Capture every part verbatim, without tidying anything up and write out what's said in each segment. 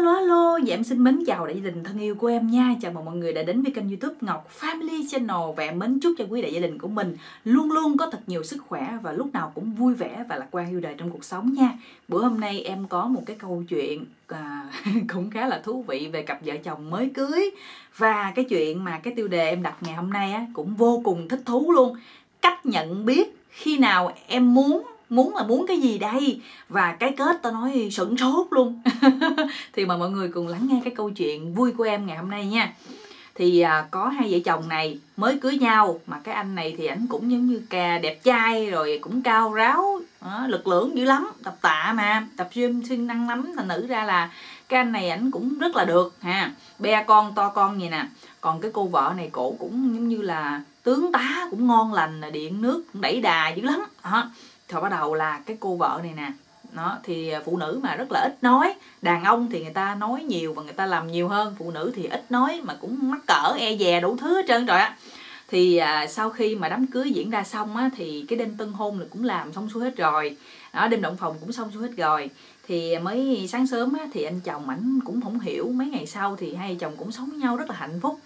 Alo alo, dạ em xin mến chào đại gia đình thân yêu của em nha. Chào mừng mọi người đã đến với kênh YouTube Ngọc Family Channel. Và em mến chúc cho quý đại gia đình của mình luôn luôn có thật nhiều sức khỏe và lúc nào cũng vui vẻ và lạc quan yêu đời trong cuộc sống nha. Bữa hôm nay em có một cái câu chuyện à, cũng khá là thú vị về cặp vợ chồng mới cưới. Và cái chuyện mà cái tiêu đề em đặt ngày hôm nay á, cũng vô cùng thích thú luôn. Cách nhận biết khi nào em muốn Muốn là muốn cái gì đây? Và cái kết tao nói sửng sốt luôn. Thì mà mọi người cùng lắng nghe cái câu chuyện vui của em ngày hôm nay nha. Thì à, có hai vợ chồng này mới cưới nhau. Mà cái anh này thì ảnh cũng giống như cà đẹp trai, rồi cũng cao ráo, đó, lực lưỡng dữ lắm. Tập tạ mà, tập gym siêng năng lắm. Thành nữ ra là cái anh này ảnh cũng rất là được ha. Be con to con vậy nè. Còn cái cô vợ này cổ cũng giống như là tướng tá, cũng ngon lành, điện nước cũng đẩy đà dữ lắm đó. Rồi bắt đầu là cái cô vợ này nè, nó thì phụ nữ mà rất là ít nói. Đàn ông thì người ta nói nhiều và người ta làm nhiều hơn. Phụ nữ thì ít nói mà cũng mắc cỡ e dè đủ thứ hết trơn rồi á. Thì à, sau khi mà đám cưới diễn ra xong á, thì cái đêm tân hôn là cũng làm xong xuôi hết rồi đó, đêm động phòng cũng xong xuôi hết rồi. Thì mới sáng sớm á, thì anh chồng ảnh cũng không hiểu. Mấy ngày sau thì hai chồng cũng sống với nhau rất là hạnh phúc.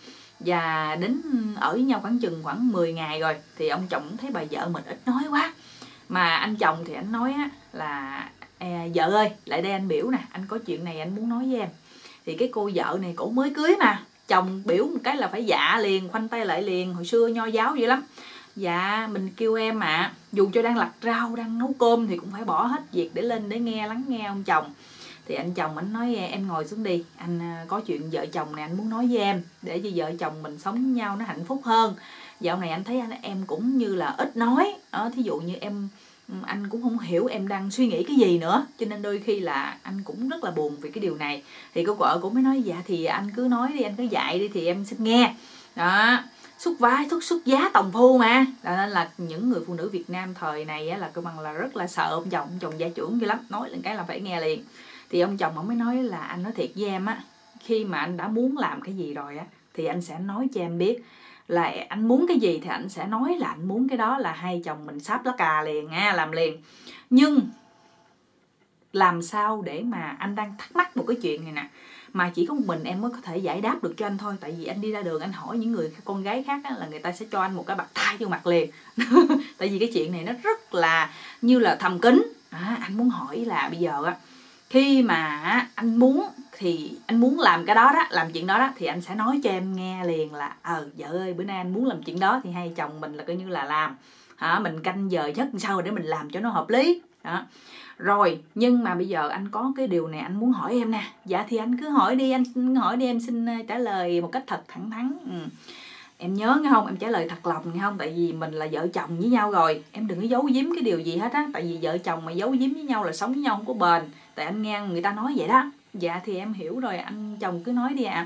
Và đến ở với nhau khoảng chừng khoảng mười ngày rồi thì ông chồng thấy bà vợ mình ít nói quá. Mà anh chồng thì anh nói á, là à, vợ ơi lại đây anh biểu nè, anh có chuyện này anh muốn nói với em. Thì cái cô vợ này cổ mới cưới mà, chồng biểu một cái là phải dạ liền, khoanh tay lại liền. Hồi xưa nho giáo vậy lắm. Dạ mình kêu em mà dù cho đang lặt rau đang nấu cơm thì cũng phải bỏ hết việc để lên để nghe lắng nghe ông chồng. Thì anh chồng anh nói em ngồi xuống đi, anh có chuyện vợ chồng này anh muốn nói với em, để cho vợ chồng mình sống với nhau nó hạnh phúc hơn. Dạo này anh thấy anh em cũng như là ít nói đó, thí dụ như em anh cũng không hiểu em đang suy nghĩ cái gì nữa, cho nên đôi khi là anh cũng rất là buồn vì cái điều này. Thì cô vợ cũng mới nói dạ thì anh cứ nói đi, anh cứ dạy đi thì em xin nghe đó. Xuất vai xuất xuất giá tòng phu mà. Đó nên là những người phụ nữ Việt Nam thời này á, là cơ bằng là rất là sợ ông chồng, ông chồng gia trưởng dữ lắm, nói lên cái là phải nghe liền. Thì ông chồng ông mới nói là anh nói thiệt với em á, khi mà anh đã muốn làm cái gì rồi á thì anh sẽ nói cho em biết là anh muốn cái gì thì anh sẽ nói là anh muốn cái đó, là hai chồng mình sáp lá cà liền nha, làm liền. Nhưng làm sao để mà anh đang thắc mắc một cái chuyện này nè, mà chỉ có một mình em mới có thể giải đáp được cho anh thôi. Tại vì anh đi ra đường anh hỏi những người con gái khác á, là người ta sẽ cho anh một cái bạt tai vô mặt liền. Tại vì cái chuyện này nó rất là như là thầm kín. À, anh muốn hỏi là bây giờ á, khi mà anh muốn thì anh muốn làm cái đó đó, làm chuyện đó đó, thì anh sẽ nói cho em nghe liền là ờ vợ ơi bữa nay anh muốn làm chuyện đó, thì hai chồng mình là coi như là làm hả, mình canh giờ giấc sao để mình làm cho nó hợp lý đó. Rồi nhưng mà bây giờ anh có cái điều này anh muốn hỏi em nè. Dạ thì anh cứ hỏi đi, anh hỏi đi, em xin trả lời một cách thật thẳng thắn. Ừ. Em nhớ nghe không, em trả lời thật lòng nghe không, tại vì mình là vợ chồng với nhau rồi, em đừng có giấu giếm cái điều gì hết á. Tại vì vợ chồng mà giấu giếm với nhau là sống với nhau không có bền. Tại anh nghe người ta nói vậy đó. Dạ thì em hiểu rồi, anh chồng cứ nói đi ạ. À.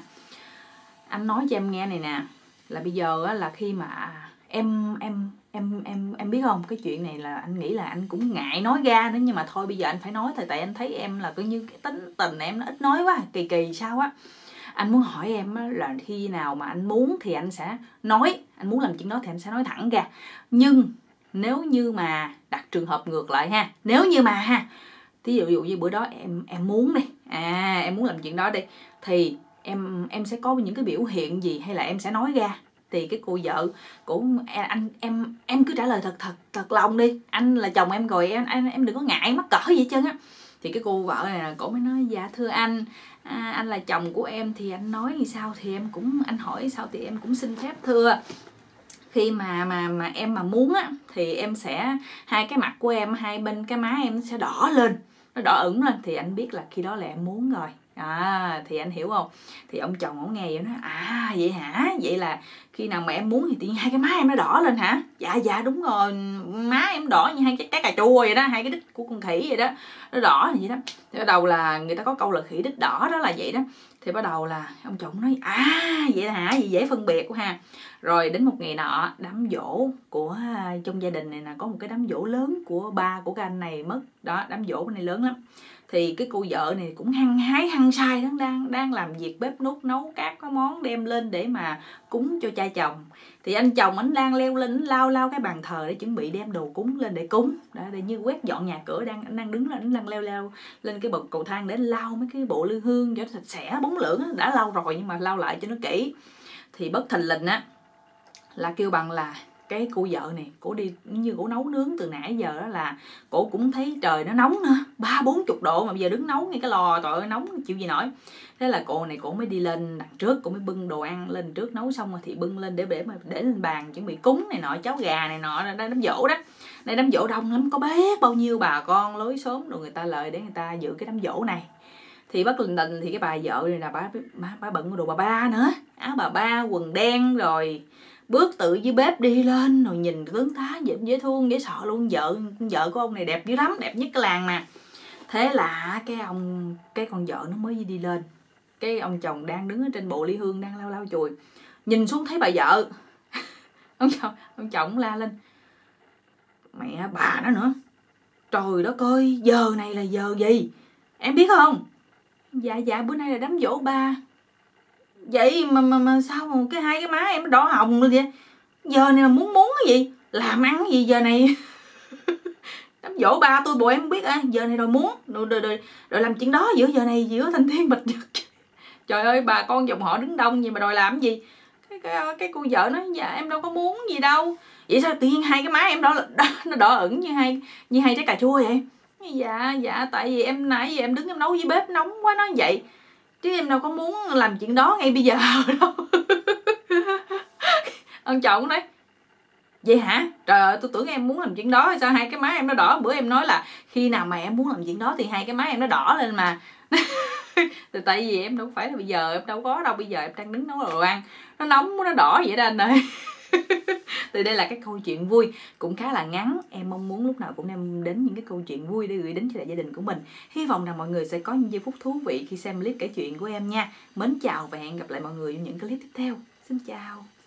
Anh nói cho em nghe này nè, là bây giờ á, là khi mà em em em em em biết không, cái chuyện này là anh nghĩ là anh cũng ngại nói ra nữa, nhưng mà thôi bây giờ anh phải nói thôi. Tại anh thấy em là coi như cái tính tình em nó ít nói quá, kỳ kỳ sao á. Anh muốn hỏi em là khi nào mà anh muốn thì anh sẽ nói, anh muốn làm chuyện đó thì anh sẽ nói thẳng ra. Nhưng nếu như mà đặt trường hợp ngược lại ha, nếu như mà ha, ví dụ, dụ như bữa đó em em muốn đi, à em muốn làm chuyện đó đi, thì em em sẽ có những cái biểu hiện gì hay là em sẽ nói ra. Thì cái cô vợ cũng anh em em cứ trả lời thật thật thật lòng đi, anh là chồng em rồi, em em em đừng có ngại mắc cỡ gì hết trơn á. Thì cái cô vợ này cổ mới nói dạ thưa anh, à, anh là chồng của em thì anh nói như sao thì em cũng, anh hỏi sao thì em cũng xin phép thưa. Khi mà mà mà em mà muốn á thì em sẽ, hai cái mặt của em, hai bên cái má em nó sẽ đỏ lên, nó đỏ ửng lên, thì anh biết là khi đó là em muốn rồi. À thì anh hiểu không? Thì ông chồng ổng nghe vậy nói à vậy hả, vậy là khi nào mà em muốn thì tự nhiên hai cái má em nó đỏ lên hả? Dạ dạ đúng rồi, má em đỏ như hai cái cái cà chua vậy đó, hai cái đít của con khỉ vậy đó, nó đỏ như vậy đó. Thì bắt đầu là người ta có câu là khỉ đít đỏ đó là vậy đó. Thì bắt đầu là ông chồng nói à vậy hả, vậy dễ phân biệt quá ha. Rồi đến một ngày nọ, đám giỗ của trong gia đình này nè, có một cái đám giỗ lớn của ba của cái anh này mất đó, đám giỗ này lớn lắm. Thì cái cô vợ này cũng hăng hái hăng say đó, đang đang làm việc bếp núc nấu các cái món đem lên để mà cúng cho cha chồng. Thì anh chồng anh đang leo lên, anh lao lao cái bàn thờ để chuẩn bị đem đồ cúng lên để cúng. Đó, để như quét dọn nhà cửa, đang anh đang đứng lên, anh đang leo leo lên cái bậc cầu thang để lau mấy cái bộ lư hương cho sạch sẽ bóng lưỡng. Đã lau rồi nhưng mà lau lại cho nó kỹ. Thì bất thình lình á là kêu bằng là cái cô vợ này, cổ đi như cổ nấu nướng từ nãy giờ đó, là cổ cũng thấy trời nó nóng nữa, ba bốn chục độ mà bây giờ đứng nấu ngay cái lò, trời ơi nóng chịu gì nổi. Thế là cô này cổ mới đi lên đằng trước, cổ mới bưng đồ ăn lên trước, nấu xong rồi thì bưng lên để để mà để lên bàn chuẩn bị cúng này nọ, cháo gà này nọ, đây đám giỗ đó. Đây đám giỗ đông lắm, có biết bao nhiêu bà con lối xóm rồi người ta lời để người ta dự cái đám giỗ này. Thì bất linh đình thì cái bà vợ này là bà bà, bà bận đồ bà ba nữa, áo bà ba, quần đen, rồi bước tự dưới bếp đi lên, rồi nhìn tướng tá dễ, dễ thương dễ sợ luôn. Vợ vợ của ông này đẹp dữ lắm, đẹp nhất cái làng nè. Thế là cái ông cái con vợ nó mới đi lên, cái ông chồng đang đứng ở trên bộ ly hương đang lau lau chùi, nhìn xuống thấy bà vợ. ông chồng ông chồng la lên: mẹ bà đó nữa, trời đất ơi, giờ này là giờ gì em biết không? Dạ dạ bữa nay là đám giỗ ba. Vậy mà mà, mà sao mà cái hai cái má em nó đỏ hồng luôn vậy? Giờ này mà muốn muốn cái gì? Làm ăn cái gì giờ này? Đám giỗ ba tôi bộ em biết à, giờ này rồi muốn rồi, rồi, rồi, rồi làm chuyện đó giữa giờ này giữa thanh thiên bạch nhật. Trời ơi, bà con dòng họ đứng đông gì mà đòi làm gì? Cái cái, cái cô vợ nói: dạ em đâu có muốn gì đâu. Vậy sao tự nhiên hai cái má em đó, đó nó đỏ ửng như hai như hai trái cà chua vậy? Dạ dạ tại vì em nãy giờ em đứng em nấu dưới bếp nóng quá nói vậy, chứ em đâu có muốn làm chuyện đó ngay bây giờ đâu. Ông chồng nói: vậy hả? Trời ơi, tôi tưởng em muốn làm chuyện đó, sao hai cái má em nó đỏ? Bữa em nói là khi nào mà em muốn làm chuyện đó thì hai cái má em nó đỏ lên mà. Thì tại vì em đâu phải là bây giờ, em đâu có đâu, bây giờ em đang đứng nấu đồ ăn, nó nóng nó đỏ vậy đó anh ơi. Thì đây là cái câu chuyện vui cũng khá là ngắn, em mong muốn lúc nào cũng đem đến những cái câu chuyện vui để gửi đến cho đại gia đình của mình. Hy vọng rằng mọi người sẽ có những giây phút thú vị khi xem clip kể chuyện của em nha. Mến chào và hẹn gặp lại mọi người trong những clip tiếp theo. Xin chào.